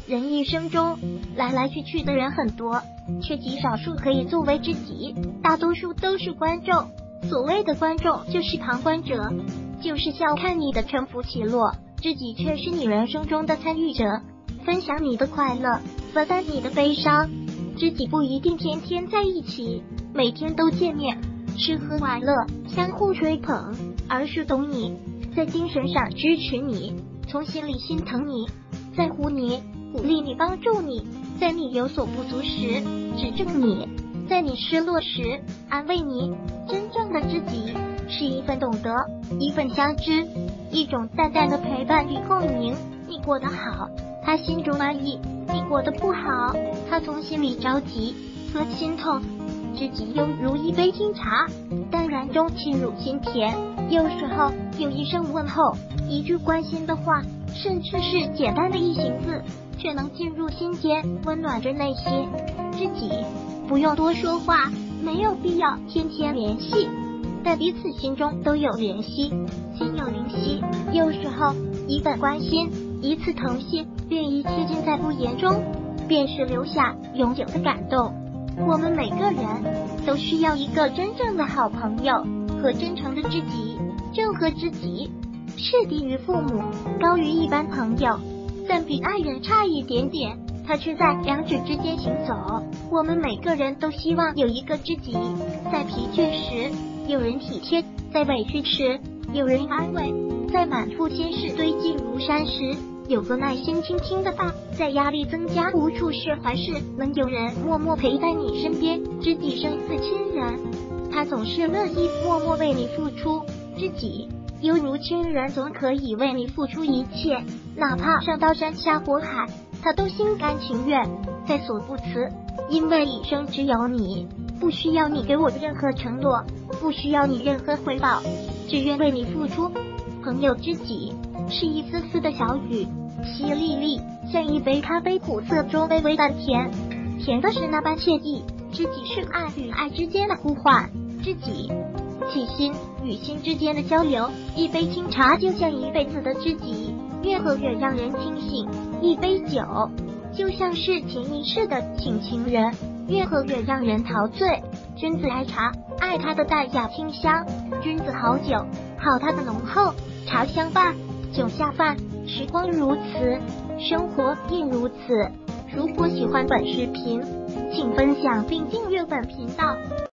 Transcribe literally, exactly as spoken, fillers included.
人一生中来来去去的人很多，却极少数可以作为知己，大多数都是观众。所谓的观众就是旁观者，就是笑看你的沉浮起落，知己却是你人生中的参与者，分享你的快乐，分担你的悲伤。知己不一定天天在一起，每天都见面，吃喝玩乐，相互吹捧，而是懂你，在精神上支持你，从心里心疼你，在乎你，鼓励你，帮助你，在你有所不足时指正你，在你失落时安慰你。真正的知己是一份懂得，一份相知，一种淡淡的陪伴与共鸣。你过得好，他心中满意；你过得不好，他从心里着急和心痛。知己犹如一杯清茶，淡然中沁入心田。有时候有一声问候，一句关心的话，甚至是简单的一行字，却能进入心间，温暖着内心。知己不用多说话，没有必要天天联系，但彼此心中都有联系，心有灵犀。有时候一份关心，一次疼惜，愿意贴近在不言中，便是留下永久的感动。我们每个人都需要一个真正的好朋友和真诚的知己。正和知己是低于父母，高于一般朋友，但比爱人差一点点，他却在两者之间行走。我们每个人都希望有一个知己，在疲倦时有人体贴，在委屈时有人安慰，在满腹心事堆积如山时有个耐心倾听的爸，在压力增加无处释怀时能有人默默陪在你身边。知己胜似亲人，他总是乐意默默为你付出。知己犹如亲人，总可以为你付出一切，哪怕上到山下火海，他都心甘情愿，在所不辞。因为一生只有你，不需要你给我任何承诺，不需要你任何回报，只愿为你付出。朋友知己是一丝丝的小雨，淅沥沥，像一杯咖啡，苦涩中微微淡甜，甜的是那般惬意。知己是爱与爱之间的呼唤，知己气心与心之间的交流。一杯清茶就像一辈子的知己，越喝越让人清醒；一杯酒就像是前一世的请情人，越喝越让人陶醉。君子爱茶，爱它的淡雅清香；君子好酒，好它的浓厚。茶相伴，酒下饭，时光如此，生活亦如此。如果喜欢本视频，请分享并订阅本频道。